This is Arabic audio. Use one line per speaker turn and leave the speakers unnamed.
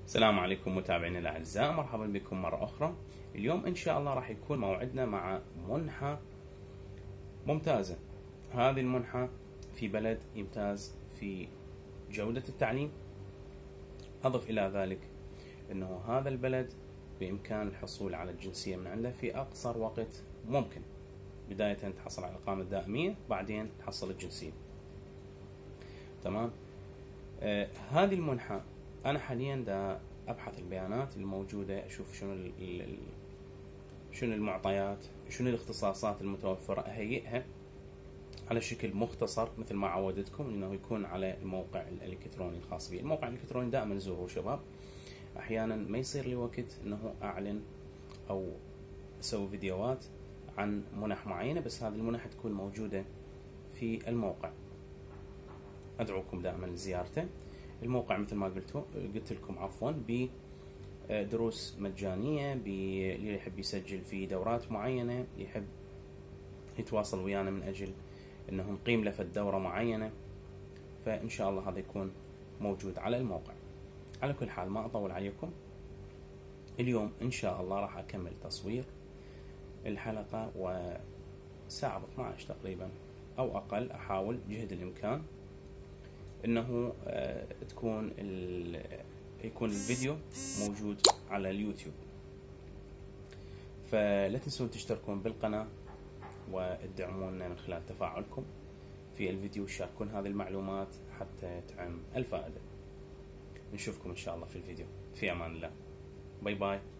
السلام عليكم متابعينا الاعزاء، مرحبا بكم مره اخرى. اليوم ان شاء الله راح يكون موعدنا مع منحة ممتازه. هذه المنحة في بلد يمتاز في جوده التعليم. اضف الى ذلك انه هذا البلد بامكان الحصول على الجنسيه من عنده في اقصر وقت ممكن. بدايه تحصل على الاقامه الدائميه، بعدين تحصل الجنسيه. تمام. هذه المنحة أنا حاليا دا أبحث البيانات الموجودة، أشوف شنو المعطيات، شنو الاختصاصات المتوفرة، أهيئها على شكل مختصر مثل ما عودتكم إنه يكون على الموقع الإلكتروني الخاص بي. الموقع الإلكتروني دائما زوروه شباب. أحيانا ما يصير لي وقت إنه أعلن أو أسوي فيديوهات عن منح معينة، بس هذه المنح تكون موجودة في الموقع. أدعوكم دائما لزيارته. الموقع مثل ما قلت لكم عفوا بدروس مجانية، اللي يحب يسجل في دورات معينة، يحب يتواصل ويانا من أجل أنه نقيم له دورة معينة، فإن شاء الله هذا يكون موجود على الموقع. على كل حال ما أطول عليكم، اليوم إن شاء الله راح أكمل تصوير الحلقة وساعة 12 تقريبا أو أقل. أحاول جهد الإمكان انه يكون الفيديو موجود على اليوتيوب. فلا تنسون تشتركون بالقناة وتدعمونا من خلال تفاعلكم في الفيديو، وشاركون هذه المعلومات حتى تعم الفائدة. نشوفكم ان شاء الله في الفيديو. في امان الله. باي باي.